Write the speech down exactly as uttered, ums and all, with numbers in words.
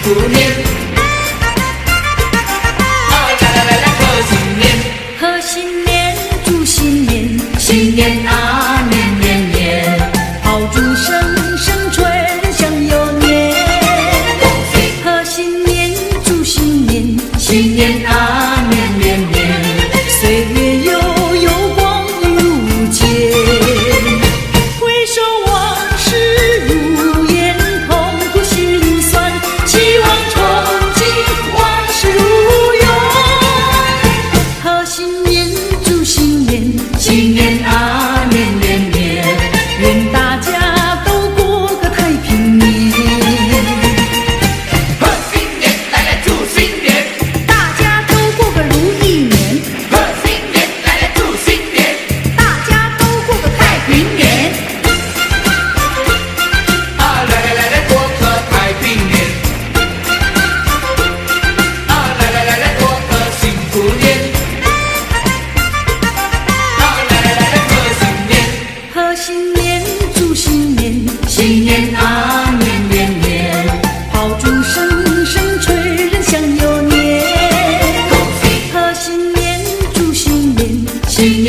福年。啊啦啦啦啦，贺新年， 贺新年，祝新年， 新年啊年年年， 炮竹声声吹，人享有年。 恭喜贺新年，祝新年， 新年啊年年年， 岁月悠悠光阴如箭。回首往事如烟，痛苦心酸，期望憧憬往事如永。贺新年，祝新年， 新年啊年年年， 愿大家都过个太平年。 贺新年来来祝新年， 大家都过个如意年， 贺新年来来祝新年， 大家都过个太平年。 啊来来来来过个太平年，啊来来来来过个幸福年，啊来来来来贺新年， 贺新年，祝新年， 新年啊年年年， 炮竹声声吹，人享有年。 恭喜贺新年，祝新年， 新年。